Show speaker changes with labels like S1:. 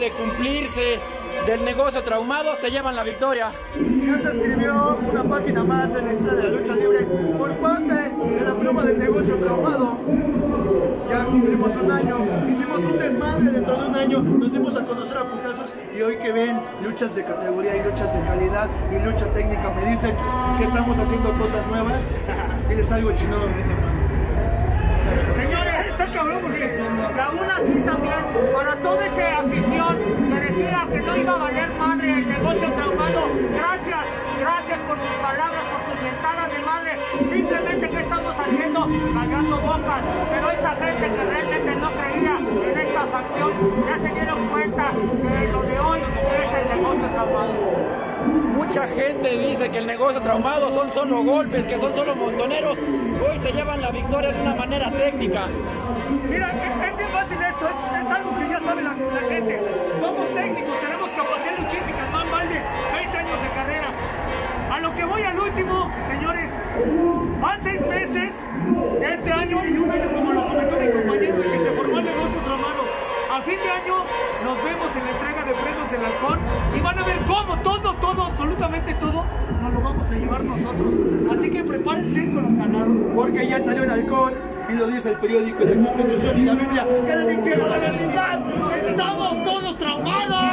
S1: de cumplirse del negocio traumado, se llevan la victoria.
S2: Ya se escribió una página más en la historia de la lucha libre por parte de la pluma del negocio traumado. Ya cumplimos un año, hicimos un desmadre dentro de un año, nos dimos a conocer a putazos y hoy que ven luchas de categoría y luchas de calidad y lucha técnica me dicen que estamos haciendo cosas nuevas y les algo chingón.
S3: Señores, está cabrón porque y aún así también, para toda esa afición que decía que no iba a valer madre el negocio traumado, gracias por sus palabras, por sus mentadas de madre. Simplemente, ¿qué estamos haciendo? Callando bocas. Pero esa gente que realmente no creía en esta facción, ya se dieron cuenta que lo de hoy es el negocio traumado.
S1: Mucha gente dice que el negocio traumado son solo golpes, que son solo montoneros. Hoy se llevan la victoria de una manera técnica.
S3: Mira, es bien fácil esto, es algo que ya sabe la gente. Somos técnicos, tenemos capacidad luchística, más vale 20 años de carrera. A lo que voy al último, señores, van 6 meses de este año y un año, como lo comentó mi compañero, de que se formó el negocio traumado. A fin de año nos vemos en la entrega de premios del halcón y van a ver cómo todo, absolutamente todo, nos lo vamos a llevar nosotros. Así que prepárense con los ganadores.
S2: Porque ya salió el halcón y lo dice el periódico de la Constitución y la Biblia, que del infierno a la vecindad
S3: ¡Estamos todos traumados!